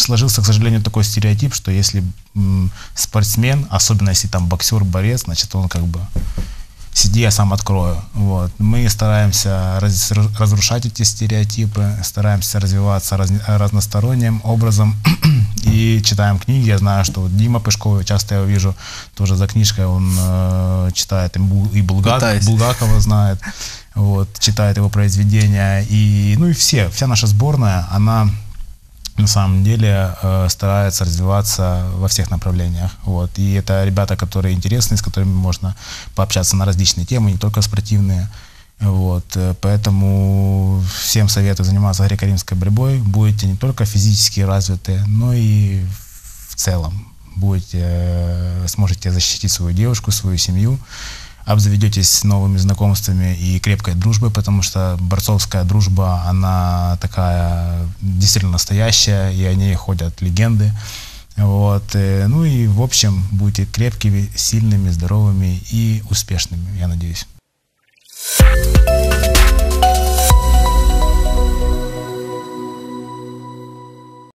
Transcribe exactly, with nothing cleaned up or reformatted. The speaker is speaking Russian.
сложился, к сожалению, такой стереотип, что если м, спортсмен, особенно если там боксер, борец, значит, он как бы сиди, я сам открою. Вот. Мы стараемся раз, разрушать эти стереотипы, стараемся развиваться раз, разносторонним образом и читаем книги. Я знаю, что вот Дима Пышков, часто я его вижу тоже за книжкой, он э, читает и Булгак, Булгакова знает, вот, читает его произведения. И, ну и все, вся наша сборная, она на самом деле э, старается развиваться во всех направлениях. Вот. И это ребята, которые интересны, с которыми можно пообщаться на различные темы, не только спортивные. Вот. Поэтому всем советую заниматься греко-римской борьбой. Будете не только физически развиты, но и в целом будете, э, сможете защитить свою девушку, свою семью, обзаведетесь новыми знакомствами и крепкой дружбой, потому что борцовская дружба, она такая действительно настоящая, и о ней ходят легенды. Вот. Ну и в общем будете крепкими, сильными, здоровыми и успешными, я надеюсь.